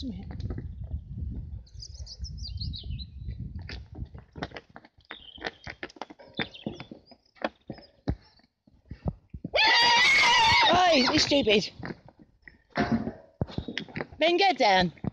Come here. Oi, you're stupid. Ben, get down.